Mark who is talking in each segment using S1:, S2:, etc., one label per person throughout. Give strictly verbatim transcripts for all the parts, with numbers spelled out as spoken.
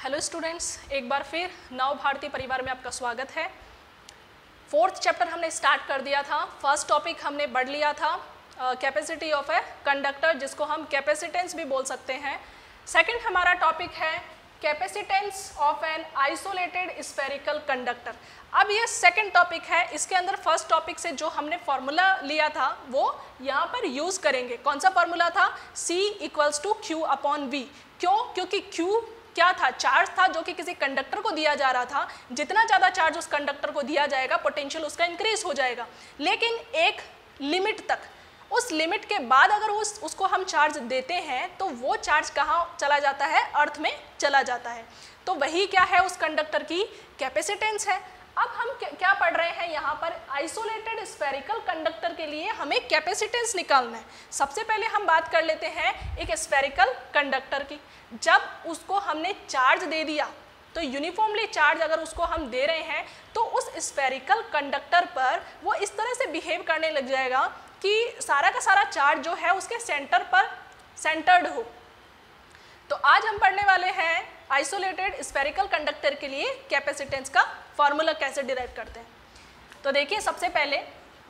S1: Hello students, एक बार फिर नव भारती परिवार में आपका स्वागत है। फोर्थ चैप्टर हमने स्टार्ट कर दिया था। फर्स्ट टॉपिक हमने पढ़ लिया था कैपेसिटी ऑफ ए कंडक्टर, जिसको हम कैपेसिटेंस भी बोल सकते हैं। सेकंड हमारा टॉपिक है capacitance of an isolated spherical conductor. अब ये सेकंड टॉपिक है, इसके अंदर फर्स्ट टॉपिक से जो हमने फॉर्मूला लिया था वो यहाँ पर यूज़ करेंगे। कौन सा फॉर्मूला था? C equals to q upon v. क्यों? क्योंकि Q क्या था? चार्ज था जो कि किसी कंडक्टर को दिया जा रहा था। जितना ज़्यादा चार्ज उस कंडक्टर को दिया जाएगा, पोटेंशियल उसका इंक्रीज हो जाएगा, लेकिन एक लिमिट तक। उस लिमिट के बाद अगर उस उसको हम चार्ज देते हैं तो वो चार्ज कहाँ चला जाता है? अर्थ में चला जाता है। तो वही क्या है? उस कंडक्टर की कैपेसिटेंस है। अब हम क्या पढ़ रहे हैं यहाँ पर? आइसोलेटेड स्फेरिकल कंडक्टर के लिए हमें कैपेसिटेंस निकालना है। सबसे पहले हम बात कर लेते हैं एक स्फेरिकल कंडक्टर की। जब उसको हमने चार्ज दे दिया तो यूनिफॉर्मली चार्ज अगर उसको हम दे रहे हैं तो उस स्फेरिकल कंडक्टर पर वो इस तरह से बिहेव करने लग जाएगा कि सारा का सारा चार्ज जो है उसके सेंटर पर सेंटर्ड हो। तो आज हम पढ़ने वाले हैं आइसोलेटेड स्फेरिकल कंडक्टर के लिए कैपेसिटेंस का फॉर्मूला कैसे डिराइव करते हैं। तो देखिए, सबसे पहले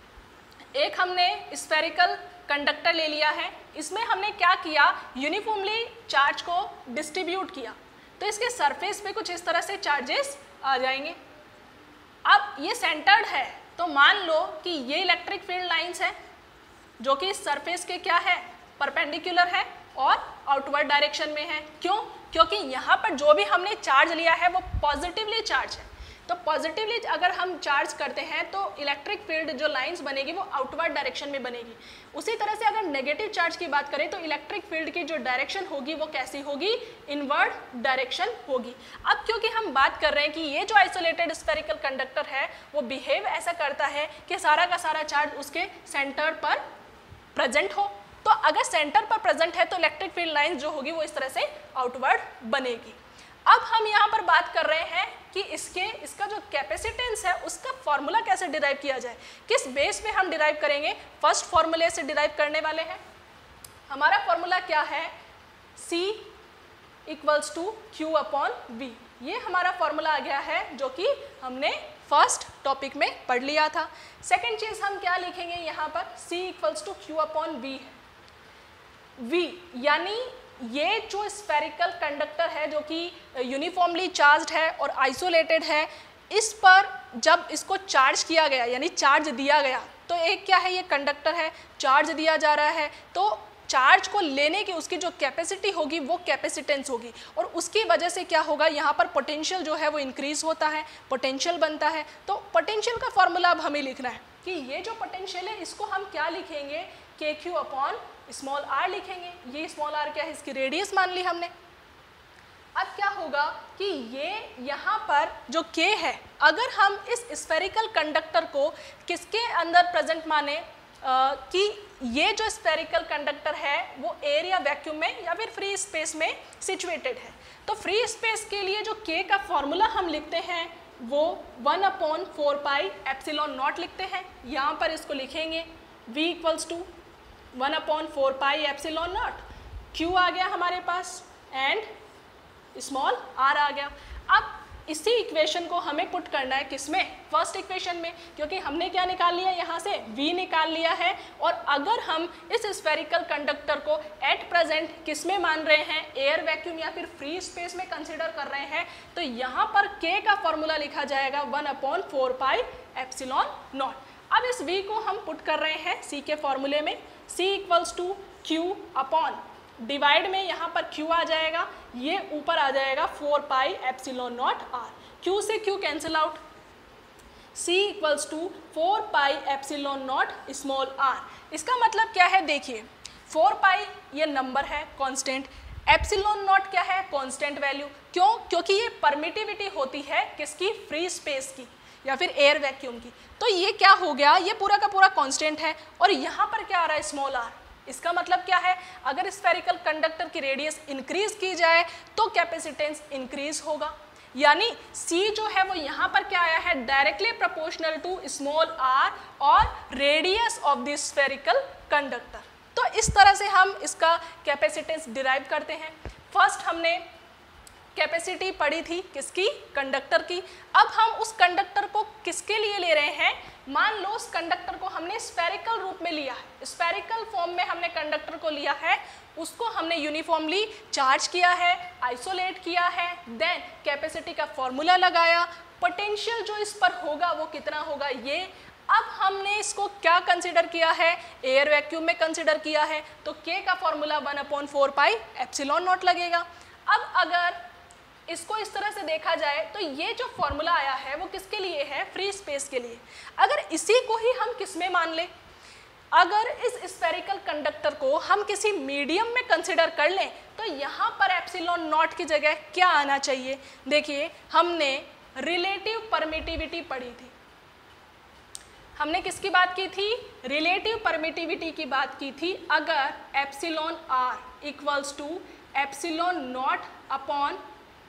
S1: एक हमने स्फेरिकल कंडक्टर ले लिया है। इसमें हमने क्या किया? यूनिफॉर्मली चार्ज को डिस्ट्रीब्यूट किया, तो इसके सरफेस पे कुछ इस तरह से चार्जेस आ जाएंगे। अब ये सेंटर्ड है, तो मान लो कि ये इलेक्ट्रिक फील्ड लाइंस है जो कि सरफेस के क्या है? परपेंडिकुलर है और आउटवर्ड डायरेक्शन में है। क्यों? क्योंकि यहाँ पर जो भी हमने चार्ज लिया है वो पॉजिटिवली चार्ज है। तो पॉजिटिवली अगर हम चार्ज करते हैं तो इलेक्ट्रिक फील्ड जो लाइंस बनेगी वो आउटवर्ड डायरेक्शन में बनेगी। उसी तरह से अगर नेगेटिव चार्ज की बात करें तो इलेक्ट्रिक फील्ड की जो डायरेक्शन होगी वो कैसी होगी? इनवर्ड डायरेक्शन होगी। अब क्योंकि हम बात कर रहे हैं कि ये जो आइसोलेटेड स्फेरिकल कंडक्टर है वो बिहेव ऐसा करता है कि सारा का सारा चार्ज उसके सेंटर पर प्रेजेंट हो, तो अगर सेंटर पर प्रेजेंट है तो इलेक्ट्रिक फील्ड लाइंस जो होगी वो इस तरह से आउटवर्ड बनेगी। अब हम यहाँ पर बात कर रहे हैं कि इसके इसका जो कैपेसिटेंस है उसका फॉर्मूला कैसे डिराइव किया जाए, किस बेस पे हम डिराइव करेंगे। फर्स्ट फॉर्मूले से डिराइव करने वाले हैं। हमारा फॉर्मूला क्या है? C equals to q upon v. ये हमारा फॉर्मूला आ गया है जो कि हमने फर्स्ट टॉपिक में पढ़ लिया था। सेकेंड चीज हम क्या लिखेंगे यहाँ पर? C equals to q upon v. V यानी ये जो स्फेरिकल कंडक्टर है जो कि यूनिफॉर्मली चार्ज्ड है और आइसोलेटेड है, इस पर जब इसको चार्ज किया गया यानी चार्ज दिया गया, तो एक क्या है? ये कंडक्टर है, चार्ज दिया जा रहा है, तो चार्ज को लेने की उसकी जो कैपेसिटी होगी वो कैपेसिटेंस होगी, और उसकी वजह से क्या होगा? यहाँ पर पोटेंशियल जो है वो इंक्रीज होता है, पोटेंशियल बनता है। तो पोटेंशियल का फॉर्मूला अब हमें लिखना है कि ये जो पोटेंशियल है इसको हम क्या लिखेंगे? के क्यू अपॉन स्मॉल आर लिखेंगे। ये स्मॉल आर क्या है? इसकी रेडियस मान ली हमने। अब क्या होगा कि ये यहाँ पर जो के है, अगर हम इस स्फेरिकल कंडक्टर को किसके अंदर प्रेजेंट माने आ, कि ये जो स्फेरिकल कंडक्टर है वो एयर या वैक्यूम में या फिर फ्री स्पेस में सिचुएटेड है, तो फ्री स्पेस के लिए जो के का फॉर्मूला हम लिखते हैं वो one upon four pi epsilon naught लिखते हैं। यहाँ पर इसको लिखेंगे v equals to one upon four pi epsilon naught. q आ गया हमारे पास एंड स्मॉल r आ गया। अब इसी इक्वेशन को हमें पुट करना है किसमें? फर्स्ट इक्वेशन में, क्योंकि हमने क्या निकाल लिया? यहाँ से v निकाल लिया है। और अगर हम इस स्फेरिकल कंडक्टर को एट प्रेजेंट किसमें मान रहे हैं? एयर वैक्यूम या फिर फ्री स्पेस में कंसिडर कर रहे हैं, तो यहाँ पर k का फॉर्मूला लिखा जाएगा one upon four pi epsilon naught. अब इस v को हम पुट कर रहे हैं c के फॉर्मूले में। c equals to q upon divide में यहाँ पर q आ जाएगा, ये ऊपर आ जाएगा four pi epsilon naught r। q से q cancel out, c equals to four pi epsilon naught small r। इसका मतलब क्या है? देखिए, फोर पाई ये नंबर है कांस्टेंट, एप्सिलॉन नॉट क्या है? Constant value. क्यों? क्योंकि ये परमिटिविटी होती है किसकी? फ्री स्पेस की या फिर एयर वैक्यूम की। तो ये क्या हो गया? ये पूरा का पूरा कांस्टेंट है, और यहाँ पर क्या आ रहा है? Small r। इसका मतलब क्या है? अगर स्फेरिकल कंडक्टर की रेडियस इंक्रीज की जाए तो कैपेसिटेंस इंक्रीज होगा, यानी c जो है वो यहाँ पर क्या आया है? Directly proportional to small r और radius of the spherical conductor. तो इस तरह से हम इसका कैपेसिटेंस डिराइव करते हैं। फर्स्ट हमने कैपेसिटी पढ़ी थी किसकी, कंडक्टर की। अब हम उस कंडक्टर को किसके लिए ले रहे हैं, मान लो उस कंडक्टर को हमने स्फेरिकल रूप में लिया है, स्फेरिकल फॉर्म में हमने कंडक्टर को लिया है, उसको हमने यूनिफॉर्मली चार्ज किया है, आइसोलेट किया है, देन कैपेसिटी का फॉर्मूला लगाया, पोटेंशियल जो इस पर होगा वो कितना होगा ये। अब हमने इसको क्या कंसिडर किया है, एयर वैक्यूम में कंसिडर किया है, तो K का formula one upon four pi epsilon naught लगेगा। अब अगर इसको इस तरह से देखा जाए तो ये जो फॉर्मूला आया है वो किसके लिए है, फ्री स्पेस के लिए। अगर इसी को ही हम किस में मान लें, अगर इस स्फेरिकल कंडक्टर को हम किसी मीडियम में कंसिडर कर लें तो यहाँ पर एप्सिलॉन नॉट की जगह क्या आना चाहिए। देखिए हमने रिलेटिव परमिटिविटी पढ़ी थी, हमने किसकी बात की थी, रिलेटिव परमिटिविटी की बात की थी। अगर epsilon r equals to epsilon naught upon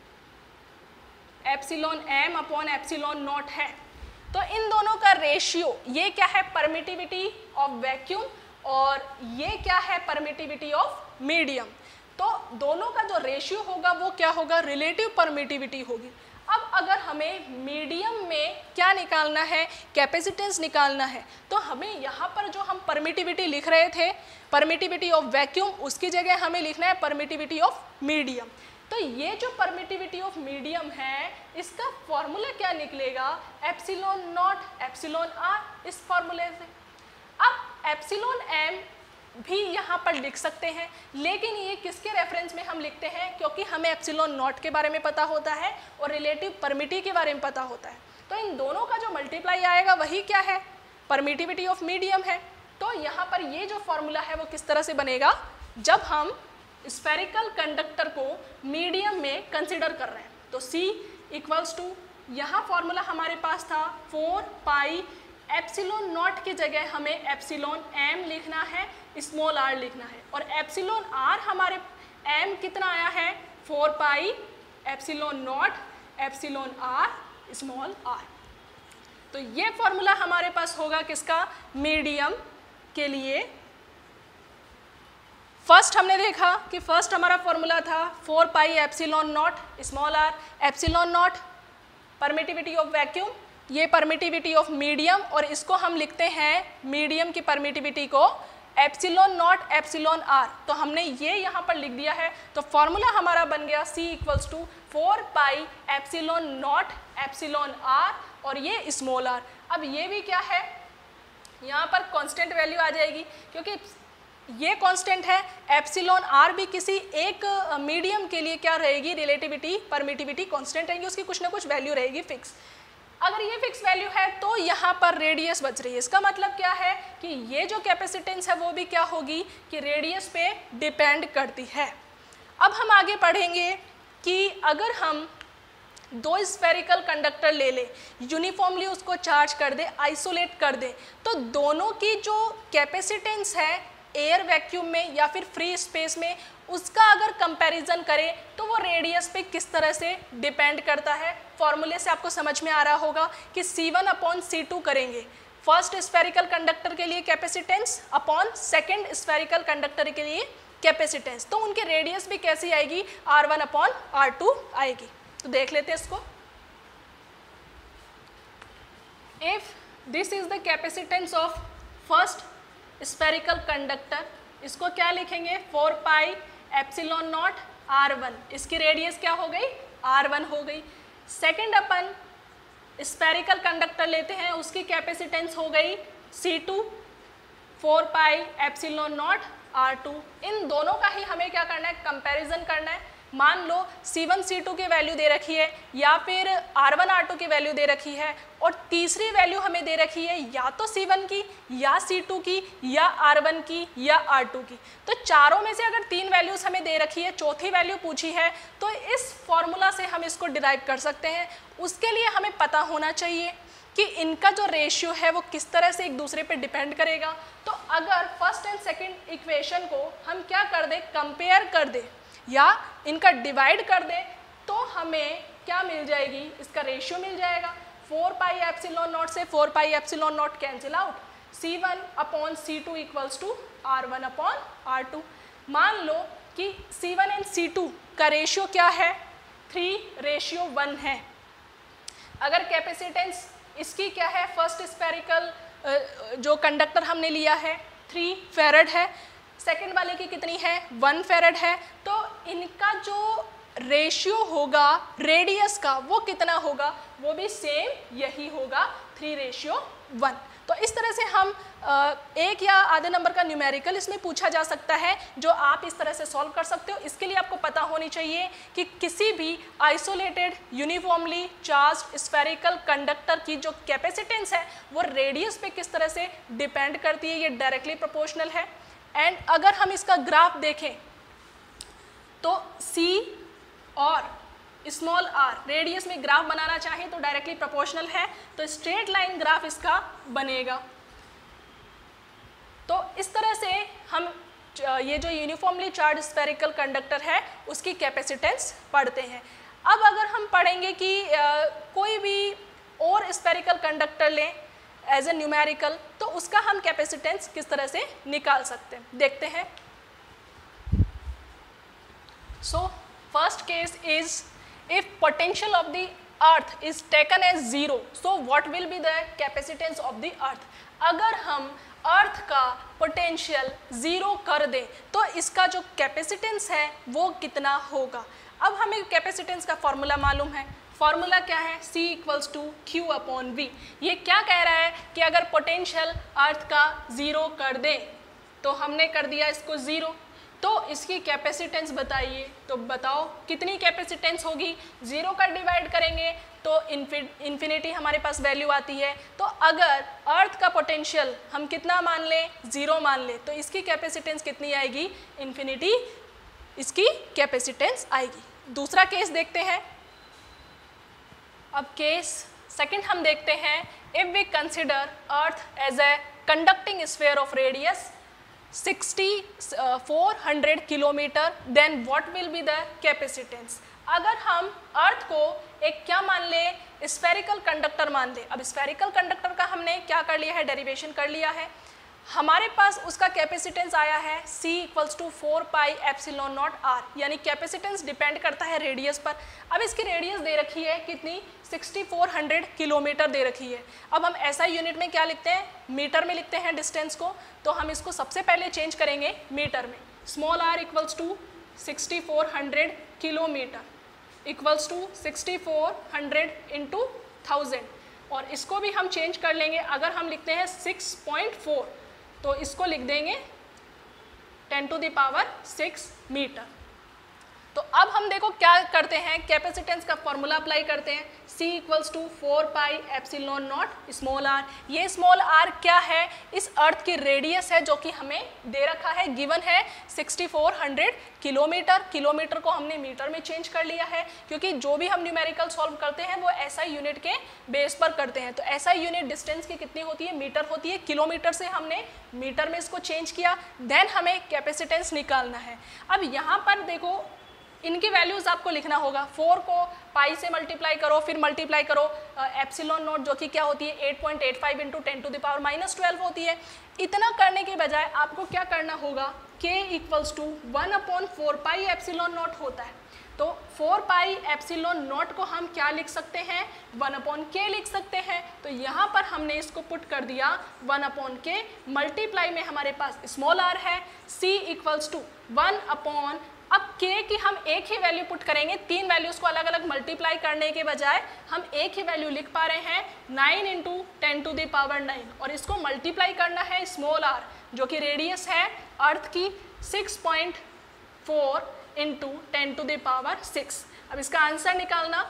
S1: epsilon m upon epsilon naught है तो इन दोनों का रेशियो, ये क्या है परमिटिविटी ऑफ वैक्यूम और ये क्या है परमिटिविटी ऑफ मीडियम, तो दोनों का जो रेशियो होगा वो क्या होगा, रिलेटिव परमिटिविटी होगी। अब अगर हमें मीडियम में क्या निकालना है, कैपेसिटेंस निकालना है, तो हमें यहाँ पर जो हम परमिटिविटी लिख रहे थे परमिटिविटी ऑफ वैक्यूम, उसकी जगह हमें लिखना है परमिटिविटी ऑफ मीडियम। तो ये जो परमिटिविटी ऑफ मीडियम है इसका फॉर्मूला क्या निकलेगा, एप्सिलॉन नॉट एप्सिलॉन आर, इस फॉर्मूले से। अब एप्सिलॉन एम भी यहाँ पर लिख सकते हैं, लेकिन ये किसके रेफरेंस में हम लिखते हैं, क्योंकि हमें एप्सिलॉन नॉट के बारे में पता होता है और रिलेटिव परमिटिविटी के बारे में पता होता है, तो इन दोनों का जो मल्टीप्लाई आएगा वही क्या है, परमिटिविटी ऑफ मीडियम है। तो यहाँ पर ये जो फॉर्मूला है वो किस तरह से बनेगा, जब हम स्फेरिकल कंडक्टर को मीडियम में कंसिडर कर रहे हैं, तो C इक्वल्स टू, यहाँ फॉर्मूला हमारे पास था फोर पाई एप्सिलॉन नॉट की जगह हमें एप्सिलॉन एम लिखना है, स्मॉल आर लिखना है, और एप्सिलॉन आर हमारे एम कितना आया है, four pi epsilon naught epsilon r small r. तो ये फॉर्मूला हमारे पास होगा किसका, मीडियम के लिए। फर्स्ट हमने देखा कि फर्स्ट हमारा फॉर्मूला था four pi epsilon naught small r, epsilon naught permittivity of vacuum, ये परमिटिविटी ऑफ मीडियम, और इसको हम लिखते हैं मीडियम की परमिटिविटी को एप्सिलॉन नॉट एप्सिलॉन आर, तो हमने ये यहाँ पर लिख दिया है। तो फॉर्मूला हमारा बन गया C equals to four pi epsilon naught epsilon r और ये स्मॉल आर। अब ये भी क्या है, यहाँ पर कांस्टेंट वैल्यू आ जाएगी, क्योंकि ये कांस्टेंट है, एप्सिलॉन आर भी किसी एक मीडियम के लिए क्या रहेगी, रिलेटिविटी परमिटिविटी कांस्टेंट रहेगी, उसकी कुछ ना कुछ वैल्यू रहेगी फिक्स। अगर ये फिक्स वैल्यू है तो यहाँ पर रेडियस बच रही है, इसका मतलब क्या है कि ये जो कैपेसिटेंस है वो भी क्या होगी कि रेडियस पे डिपेंड करती है। अब हम आगे पढ़ेंगे कि अगर हम दो स्फेरिकल कंडक्टर ले ले, यूनिफॉर्मली उसको चार्ज कर दे, आइसोलेट कर दे, तो दोनों की जो कैपेसिटेंस है एयर वैक्यूम में या फिर फ्री स्पेस में, उसका अगर कंपैरिजन करें तो वो रेडियस पे किस तरह से डिपेंड करता है। फॉर्मूले से आपको समझ में आ रहा होगा कि c one upon c two करेंगे फर्स्ट स्फेरिकल कंडक्टर के लिए capacitance upon second spherical conductor के लिए कैपेसिटेंस, तो उनके रेडियस भी कैसी आएगी, r one upon r two आएगी। तो देख लेते हैं इसको। If this is the capacitance of first spherical conductor, इसको क्या लिखेंगे, four pi epsilon naught r one, इसकी रेडियस क्या हो गई, आर वन हो गई। सेकेंड अपन स्फेरिकल कंडक्टर लेते हैं, उसकी कैपेसिटेंस हो गई c two, four pi epsilon naught r two. इन दोनों का ही हमें क्या करना है, कंपैरिजन करना है। मान लो सी वन सी टू की वैल्यू दे रखी है या फिर आर वन आर टू की वैल्यू दे रखी है, और तीसरी वैल्यू हमें दे रखी है या तो सी वन की या सी टू की या आर वन की या आर टू की। तो चारों में से अगर तीन वैल्यूज हमें दे रखी है, चौथी वैल्यू पूछी है, तो इस फॉर्मूला से हम इसको डिराइव कर सकते हैं। उसके लिए हमें पता होना चाहिए कि इनका जो रेशियो है वो किस तरह से एक दूसरे पे डिपेंड करेगा। तो अगर फर्स्ट एंड सेकेंड इक्वेशन को हम क्या कर दें, कंपेयर कर दें या इनका डिवाइड कर दें, तो हमें क्या मिल जाएगी, इसका रेशियो मिल जाएगा। फोर पाई एप्सिलॉन नॉट से four pi epsilon naught cancel out, c one upon c two equals to r one upon r two. मान लो कि c one and c two का रेशियो क्या है, थ्री रेशियो वन है। अगर capacitance इसकी क्या है, फर्स्ट स्फेरिकल जो कंडक्टर हमने लिया है थ्री फेरेड है, सेकंड वाले की कितनी है, वन फेरेड है, तो इनका जो रेशियो होगा रेडियस का वो कितना होगा, वो भी सेम यही होगा, थ्री रेशियो वन। तो इस तरह से हम एक या आधे नंबर का न्यूमेरिकल इसमें पूछा जा सकता है, जो आप इस तरह से सॉल्व कर सकते हो। इसके लिए आपको पता होनी चाहिए कि किसी भी isolated uniformly charged spherical conductor की जो कैपेसिटेंस है वो रेडियस पे किस तरह से डिपेंड करती है, ये डायरेक्टली प्रोपोर्शनल है। एंड अगर हम इसका ग्राफ देखें तो C और स्मॉल आर रेडियस में ग्राफ बनाना चाहें तो डायरेक्टली प्रोपोर्शनल है, तो स्ट्रेट लाइन ग्राफ इसका बनेगा। तो इस तरह से हम ये जो यूनिफॉर्मली चार्ज स्फेरिकल कंडक्टर है उसकी कैपेसिटेंस पढ़ते हैं। अब अगर हम पढ़ेंगे कि आ, कोई भी और स्फेरिकल कंडक्टर लें एज ए न्यूमेरिकल, तो उसका हम कैपेसिटेंस किस तरह से निकाल सकते हैं, देखते हैं। So first case is if potential of the earth is taken as zero, so what will be the capacitance of the earth? अगर हम अर्थ का पोटेंशियल ज़ीरो कर दें तो इसका जो कैपेसिटेंस है वो कितना होगा। अब हमें कैपेसिटेंस का फॉर्मूला मालूम है, फॉर्मूला क्या है, C equals to q upon v. ये क्या कह रहा है कि अगर पोटेंशियल अर्थ का ज़ीरो कर दें, तो हमने कर दिया इसको ज़ीरो, तो इसकी कैपेसिटेंस बताइए। तो बताओ कितनी कैपेसिटेंस होगी, ज़ीरो का डिवाइड करेंगे तो इन्फिनिटी हमारे पास वैल्यू आती है। तो अगर अर्थ का पोटेंशियल हम कितना मान लें, ज़ीरो मान लें, तो इसकी कैपेसिटेंस कितनी आएगी, इन्फिनिटी इसकी कैपेसिटेंस आएगी। दूसरा केस देखते हैं। अब केस सेकंड हम देखते हैं, if we consider earth as a conducting sphere of radius sixty four hundred kilometre, then what will be the capacitance. अगर हम अर्थ को एक क्या मान ले, स्फेरिकल कंडक्टर मान ले। अब स्फेरिकल कंडक्टर का हमने क्या कर लिया है, डेरिवेशन कर लिया है। हमारे पास उसका कैपेसिटेंस आया है C equals to four pi epsilon naught r, यानी कैपेसिटेंस डिपेंड करता है रेडियस पर। अब इसकी रेडियस दे रखी है कितनी, सिक्सटी फोर हंड्रेड किलोमीटर दे रखी है। अब हम ऐसा यूनिट में क्या लिखते हैं, मीटर में लिखते हैं डिस्टेंस को, तो हम इसको सबसे पहले चेंज करेंगे मीटर में। Small r equals to sixty four hundred kilometre equals to sixty four hundred into thousand, और इसको भी हम चेंज कर लेंगे। अगर हम लिखते हैं सिक्स पॉइंट फोर तो इसको लिख देंगे ten to the power six metre. तो अब हम देखो क्या करते हैं, कैपेसिटेंस का फॉर्मूला अप्लाई करते हैं। C equals to four pi epsilon naught small r. ये स्मॉल आर क्या है, इस अर्थ की रेडियस है जो कि हमें दे रखा है, गिवन है sixty four hundred kilometre. Kilometre को हमने मीटर में चेंज कर लिया है, क्योंकि जो भी हम न्यूमेरिकल सॉल्व करते हैं वो एसआई यूनिट के बेस पर करते हैं। तो एसआई यूनिट डिस्टेंस की कितनी होती है, मीटर होती है। किलोमीटर से हमने मीटर में इसको चेंज किया, देन हमें कैपेसिटेंस निकालना है। अब यहाँ पर देखो इनकी वैल्यूज आपको लिखना होगा। फोर को पाई से मल्टीप्लाई करो, फिर मल्टीप्लाई करो एप्सिलॉन नॉट जो कि क्या होती है eight point eight five into ten to the power minus twelve होती है। इतना करने के बजाय आपको क्या करना होगा, k equals to one upon four pi epsilon naught होता है। तो फोर पाई एप्सिलॉन नॉट को हम क्या लिख सकते हैं, वन अपॉन के लिख सकते हैं। तो यहाँ पर हमने इसको पुट कर दिया वन अपॉन के, मल्टीप्लाई में हमारे पास स्मॉल आर है, c equals to one upon, अब k की हम एक ही वैल्यू पुट करेंगे, तीन वैल्यूज को अलग अलग मल्टीप्लाई करने के बजाय हम एक ही वैल्यू लिख पा रहे हैं, nine into ten to the power nine, और इसको मल्टीप्लाई करना है स्मॉल r जो कि रेडियस है अर्थ की six point four into ten to the power six. अब इसका आंसर निकालना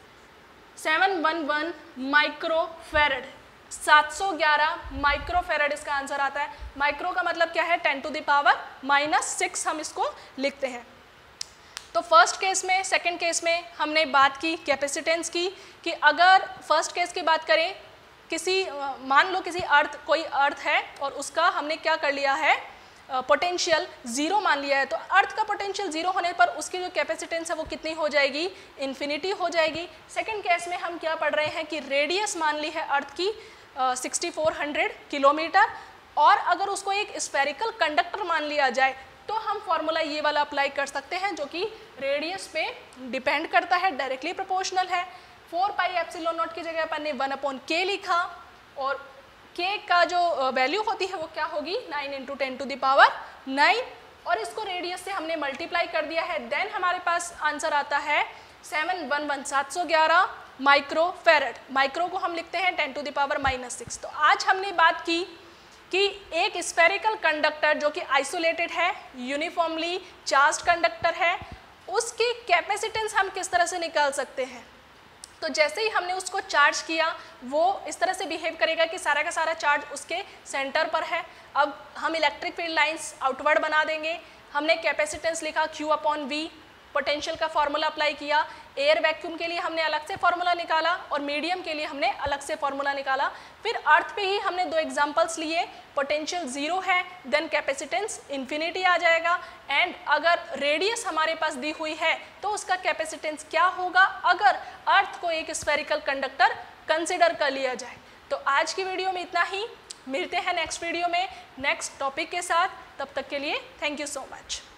S1: seven one one micro farad, सात सौ ग्यारह माइक्रो फेरेड इसका आंसर आता है। माइक्रो का मतलब क्या है, ten to the power minus six हम इसको लिखते हैं। तो फर्स्ट केस में, सेकंड केस में हमने बात की कैपेसिटेंस की, कि अगर फर्स्ट केस की बात करें, किसी मान लो किसी अर्थ, कोई अर्थ है और उसका हमने क्या कर लिया है, पोटेंशियल ज़ीरो मान लिया है। तो अर्थ का पोटेंशियल ज़ीरो होने पर उसकी जो कैपेसिटेंस है वो कितनी हो जाएगी, इन्फिनिटी हो जाएगी। सेकंड केस में हम क्या पढ़ रहे हैं कि रेडियस मान ली है अर्थ की सिक्सटी फोर हंड्रेड किलोमीटर, और अगर उसको एक स्फेरिकल कंडक्टर मान लिया जाए तो हम फॉर्मूला ये वाला अप्लाई कर सकते हैं जो कि रेडियस पे डिपेंड करता है, डायरेक्टली प्रोपोर्शनल है। फोर पाई एप्सिलॉन नॉट की जगह अपन ने वन अपॉन के लिखा और के का जो वैल्यू होती है वो क्या होगी nine into ten to the power nine, और इसको रेडियस से हमने मल्टीप्लाई कर दिया है। देन हमारे पास आंसर आता है सेवन वन वन सात सौ ग्यारह माइक्रो फेरेड। माइक्रो को हम लिखते हैं ten to the power minus six. तो आज हमने बात की कि एक स्फेरिकल कंडक्टर जो कि आइसोलेटेड है, यूनिफॉर्मली चार्ज्ड कंडक्टर है, उसकी कैपेसिटेंस हम किस तरह से निकाल सकते हैं। तो जैसे ही हमने उसको चार्ज किया वो इस तरह से बिहेव करेगा कि सारा का सारा चार्ज उसके सेंटर पर है। अब हम इलेक्ट्रिक फील्ड लाइंस आउटवर्ड बना देंगे। हमने कैपेसिटेंस लिखा Q अपॉन वी, पोटेंशियल का फॉर्मूला अप्लाई किया। एयर वैक्यूम के लिए हमने अलग से फॉर्मूला निकाला और मीडियम के लिए हमने अलग से फॉर्मूला निकाला। फिर अर्थ पे ही हमने दो एग्जांपल्स लिए, पोटेंशियल जीरो है देन कैपेसिटेंस इन्फिनिटी आ जाएगा, एंड अगर रेडियस हमारे पास दी हुई है तो उसका कैपेसिटेंस क्या होगा अगर अर्थ को एक स्फेरिकल कंडक्टर कंसिडर कर लिया जाए। तो आज की वीडियो में इतना ही, मिलते हैं नेक्स्ट वीडियो में नेक्स्ट टॉपिक के साथ। तब तक के लिए थैंक यू सो मच।